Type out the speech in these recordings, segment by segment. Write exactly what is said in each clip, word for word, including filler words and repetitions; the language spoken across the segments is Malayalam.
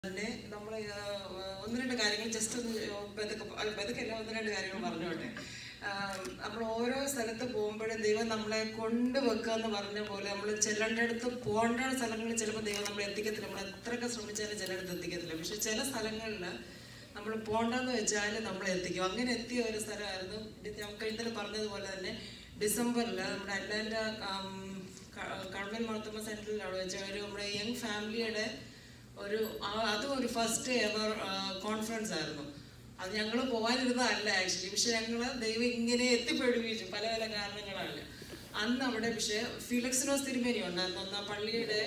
തന്നെ നമ്മൾ ഒന്ന് രണ്ട് കാര്യങ്ങൾ ജസ്റ്റ് ഒന്ന് ബെതൊക്കെ ബെതൊക്കെല്ലാം ഒന്ന് രണ്ട് കാര്യങ്ങൾ പറഞ്ഞോട്ടെ. നമ്മൾ ഓരോ സ്ഥലത്ത് പോകുമ്പോഴും ദൈവം നമ്മളെ കൊണ്ടുവെക്കുക എന്ന് പറഞ്ഞ പോലെ നമ്മൾ ചെല്ലേണ്ടടുത്ത് പോകേണ്ട സ്ഥലങ്ങളിൽ ചിലപ്പോൾ ദൈവം നമ്മളെ എത്തിക്കത്തില്ല. നമ്മൾ എത്രയൊക്കെ ശ്രമിച്ചാലും ചിലയിടത്ത് എത്തിക്കത്തില്ല. പക്ഷെ ചില സ്ഥലങ്ങളിൽ നമ്മൾ പോകണ്ടെന്ന് വെച്ചാൽ നമ്മളെ എത്തിക്കും. അങ്ങനെ എത്തിയ ഒരു സ്ഥലമായിരുന്നു നമുക്ക് ഇന്നലെ പറഞ്ഞതുപോലെ തന്നെ ഡിസംബറിൽ നമ്മുടെ അറ്റ്ലാന്റ കൺവെൻ മാർത്തോമ സെൻറ്ററിലാണ് വെച്ച ഒരു നമ്മുടെ യങ് ഫാമിലിയുടെ ഒരു അതും ഒരു ഫസ്റ്റ് എവർ കോൺഫറൻസ് ആയിരുന്നു. അത് ഞങ്ങൾ പോകാനിരുന്നതല്ല ആക്ച്വലി. പക്ഷെ ഞങ്ങൾ ദൈവം ഇങ്ങനെ എത്തിപ്പെടുവിച്ചു പല പല കാരണങ്ങളാണ്. അന്ന് അവിടെ പക്ഷേ ഫിലക്സിനോസ് തിരുമേനി ഉണ്ടായിരുന്നു. അന്ന് ആ പള്ളിയുടെ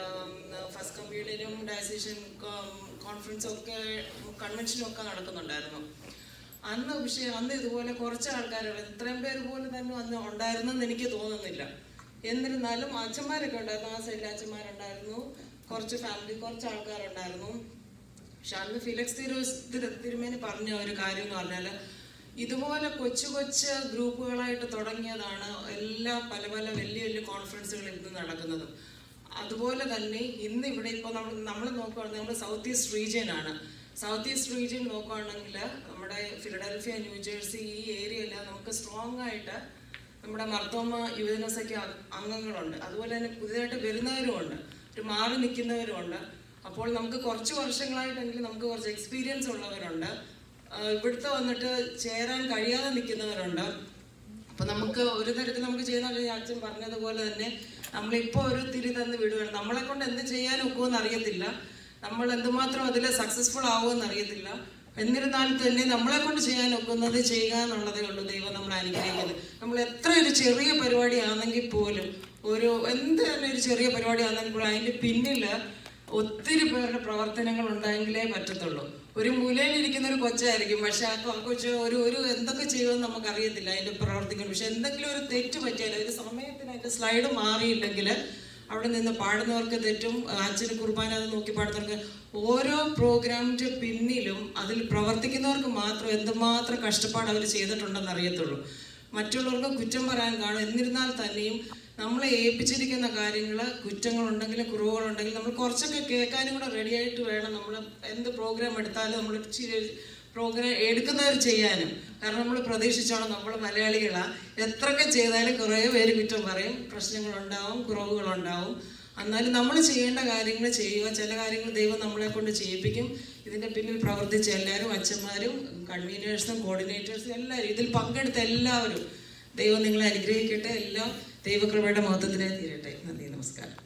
ഫസ്റ്റ് കമ്മ്യൂണിയനും ഡയസീഷൻ കോൺഫറൻസും ഒക്കെ കൺവെൻഷനും ഒക്കെ നടക്കുന്നുണ്ടായിരുന്നു. അന്ന് പക്ഷേ അന്ന് ഇതുപോലെ കുറച്ച് ആൾക്കാരുള്ള ഇത്രയും പേര് പോലും തന്നെ അന്ന് ഉണ്ടായിരുന്നെന്ന് എനിക്ക് തോന്നുന്നില്ല. എന്നിരുന്നാലും അച്ഛന്മാരൊക്കെ ഉണ്ടായിരുന്നു. ആ സൈഡിൽ അച്ഛന്മാരുണ്ടായിരുന്നു, കുറച്ച് ഫാമിലി, കുറച്ച് ആൾക്കാരുണ്ടായിരുന്നു. പക്ഷെ അന്ന് ഫിലക്സ് തിരു തിരുമേനി പറഞ്ഞ ഒരു കാര്യം എന്ന് പറഞ്ഞാൽ ഇതുപോലെ കൊച്ചു കൊച്ചു ഗ്രൂപ്പുകളായിട്ട് തുടങ്ങിയതാണ് എല്ലാ പല പല വലിയ വലിയ കോൺഫറൻസുകൾ ഇന്ന് നടക്കുന്നതും. അതുപോലെ തന്നെ ഇന്ന് ഇവിടെ ഇപ്പോൾ നമ്മൾ നമ്മൾ നോക്കുകയാണെങ്കിൽ നമ്മൾ സൗത്ത് ഈസ്റ്റ് റീജിയൻ ആണ്. സൗത്ത് ഈസ്റ്റ് റീജിയൻ നോക്കുകയാണെങ്കിൽ നമ്മുടെ ഫിലഡൽഫിയ, ന്യൂജേഴ്സി ഈ ഏരിയയിൽ നമുക്ക് സ്ട്രോങ് ആയിട്ട് നമ്മുടെ മർത്തോമ യുവജനസഖ്യ അംഗങ്ങളുണ്ട്. അതുപോലെ തന്നെ പുതിയതായിട്ട് വരുന്നവരുമുണ്ട്, ഒരു മാറി നിൽക്കുന്നവരുമുണ്ട്. അപ്പോൾ നമുക്ക് കുറച്ച് വർഷങ്ങളായിട്ടെങ്കിലും നമുക്ക് കുറച്ച് എക്സ്പീരിയൻസ് ഉള്ളവരുണ്ട്, ഇവിടുത്തെ വന്നിട്ട് ചേരാൻ കഴിയാതെ നിൽക്കുന്നവരുണ്ട്. അപ്പം നമുക്ക് ഒരു തരത്തിൽ നമുക്ക് ചെയ്യുന്ന അച്ഛൻ പറഞ്ഞതുപോലെ തന്നെ നമ്മളിപ്പോൾ ഒരു തിരി തന്ന് വിടുകയാണ്. നമ്മളെ കൊണ്ട് എന്ത് ചെയ്യാൻ ഒക്കുമെന്ന് അറിയത്തില്ല, നമ്മൾ എന്തുമാത്രം അതിൽ സക്സസ്ഫുൾ ആവുമെന്ന് അറിയത്തില്ല. എന്നിരുന്നാൽ തന്നെ നമ്മളെ കൊണ്ട് ചെയ്യാൻ ഒക്കുന്നത് ചെയ്യുക എന്നുള്ളതേ ഉള്ളൂ ദൈവം നമ്മളെ അനുഗ്രഹിക്കുന്നത്. നമ്മൾ എത്ര ഒരു ചെറിയ പരിപാടിയാണെങ്കിൽ പോലും, ഒരു എന്ത് തന്നെ ഒരു ചെറിയ പരിപാടിയാണെങ്കിൽ പോലും അതിൻ്റെ പിന്നിൽ ഒത്തിരി പേരുടെ പ്രവർത്തനങ്ങൾ ഉണ്ടായെങ്കിലേ പറ്റത്തുള്ളൂ. ഒരു മൂലയിലിരിക്കുന്ന ഒരു കൊച്ചായിരിക്കും, പക്ഷെ ആ കൊച്ച് ഒരു ഒരു എന്തൊക്കെ ചെയ്യുമെന്ന് നമുക്കറിയത്തില്ല അതിൻ്റെ പ്രവർത്തിക്കണം. പക്ഷെ എന്തെങ്കിലും ഒരു തെറ്റ് പറ്റിയാൽ ഒരു സമയത്തിന് അതിൻ്റെ സ്ലൈഡ് മാറിയില്ലെങ്കിൽ അവിടെ നിന്ന് പാടുന്നവർക്ക് തെറ്റും, അച്ഛന് കുർബാന അത് നോക്കി പാടുന്നവർക്ക്. ഓരോ പ്രോഗ്രാമിൻ്റെ പിന്നിലും അതിൽ പ്രവർത്തിക്കുന്നവർക്ക് മാത്രം എന്തുമാത്രം കഷ്ടപ്പാട് അവർ ചെയ്തിട്ടുണ്ടെന്ന് അറിയത്തുള്ളൂ. മറ്റുള്ളവർക്ക് കുറ്റം പറയാൻ കാണും. എന്നിരുന്നാൽ തന്നെയും നമ്മളെ ഏൽപ്പിച്ചിരിക്കുന്ന കാര്യങ്ങൾ കുറ്റങ്ങളുണ്ടെങ്കിലും കുറവുകളുണ്ടെങ്കിലും നമ്മൾ കുറച്ചൊക്കെ കേൾക്കാനും കൂടെ റെഡിയായിട്ട് വേണം നമ്മൾ എന്ത് പ്രോഗ്രാം എടുത്താലും നമ്മൾ പ്രോഗ്രാം എടുക്കുന്നവർ ചെയ്യാനും. കാരണം നമ്മൾ പ്രതീക്ഷിച്ചോണം നമ്മൾ മലയാളികളാണ്, എത്രയൊക്കെ ചെയ്താലും കുറേ പേര് കുറ്റം പറയും, പ്രശ്നങ്ങളുണ്ടാവും, കുറവുകളുണ്ടാവും. എന്നാലും നമ്മൾ ചെയ്യേണ്ട കാര്യങ്ങൾ ചെയ്യുക. ചില കാര്യങ്ങൾ ദൈവം നമ്മളെ കൊണ്ട് ചെയ്യിപ്പിക്കും. ഇതിൻ്റെ പിന്നിൽ പ്രവർത്തിച്ച എല്ലാവരും, അച്ഛന്മാരും കൺവീനേഴ്സും കോർഡിനേറ്റേഴ്സും എല്ലാവരും, ഇതിൽ പങ്കെടുത്ത എല്ലാവരും ദൈവം നിങ്ങളെ അനുഗ്രഹിക്കട്ടെ. എല്ലാം ദൈവകൃപയുടെ മഹത്വത്തിനായി തീരട്ടെ. നന്ദി, നമസ്കാരം.